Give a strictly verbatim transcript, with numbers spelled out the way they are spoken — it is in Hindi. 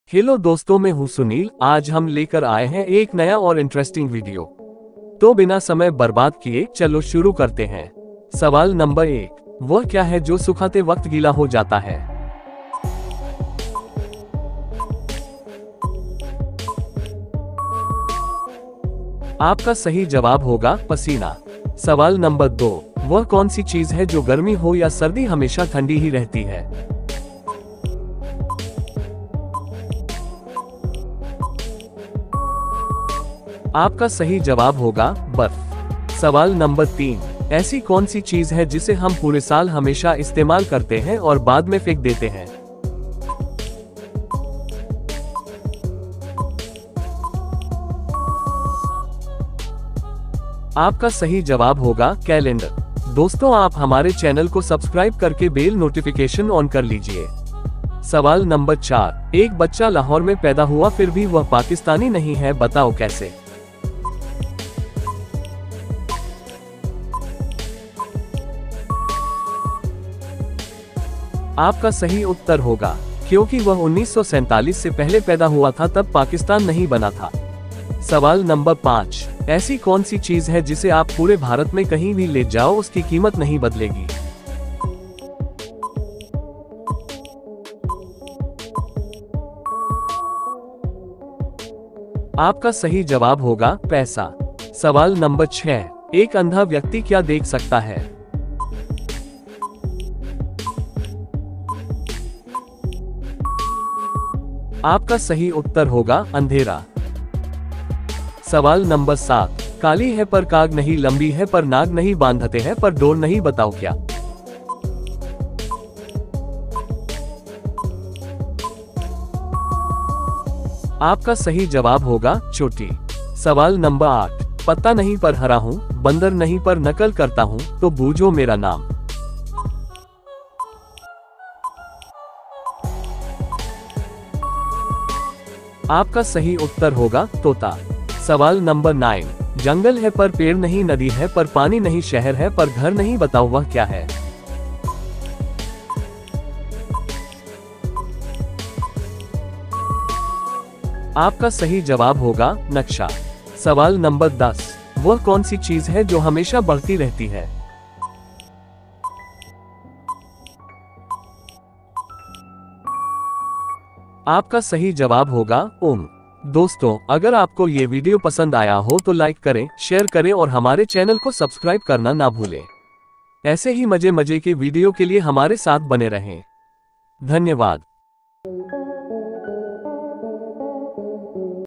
हेलो दोस्तों, मैं हूं सुनील। आज हम लेकर आए हैं एक नया और इंटरेस्टिंग वीडियो। तो बिना समय बर्बाद किए चलो शुरू करते हैं। सवाल नंबर एक, वह क्या है जो सुखाते वक्त गीला हो जाता है? आपका सही जवाब होगा पसीना। सवाल नंबर दो, वह कौन सी चीज है जो गर्मी हो या सर्दी हमेशा ठंडी ही रहती है? आपका सही जवाब होगा बर्फ। सवाल नंबर तीन, ऐसी कौन सी चीज है जिसे हम पूरे साल हमेशा इस्तेमाल करते हैं और बाद में फेंक देते हैं? आपका सही जवाब होगा कैलेंडर। दोस्तों, आप हमारे चैनल को सब्सक्राइब करके बेल नोटिफिकेशन ऑन कर लीजिए। सवाल नंबर चार, एक बच्चा लाहौर में पैदा हुआ फिर भी वह पाकिस्तानी नहीं है, बताओ कैसे? आपका सही उत्तर होगा क्योंकि वह उन्नीस सौ सैंतालीस से पहले पैदा हुआ था, तब पाकिस्तान नहीं बना था। सवाल नंबर पाँच, ऐसी कौन सी चीज है जिसे आप पूरे भारत में कहीं भी ले जाओ उसकी कीमत नहीं बदलेगी? आपका सही जवाब होगा पैसा। सवाल नंबर छह, एक अंधा व्यक्ति क्या देख सकता है? आपका सही उत्तर होगा अंधेरा। सवाल नंबर सात, काली है पर काग नहीं, लंबी है पर नाग नहीं, बांधते हैं पर डोर नहीं, बताओ क्या? आपका सही जवाब होगा चोटी। सवाल नंबर आठ, पत्ता नहीं पर हरा हूं, बंदर नहीं पर नकल करता हूं, तो बूझो मेरा नाम। आपका सही उत्तर होगा तोता। सवाल नंबर नाइन, जंगल है पर पेड़ नहीं, नदी है पर पानी नहीं, शहर है पर घर नहीं, बताओ वह क्या है? आपका सही जवाब होगा नक्शा। सवाल नंबर दस, वह कौन सी चीज है जो हमेशा बढ़ती रहती है? आपका सही जवाब होगा उम्र। दोस्तों, अगर आपको ये वीडियो पसंद आया हो तो लाइक करें, शेयर करें और हमारे चैनल को सब्सक्राइब करना ना भूलें। ऐसे ही मजे मजे के वीडियो के लिए हमारे साथ बने रहें। धन्यवाद।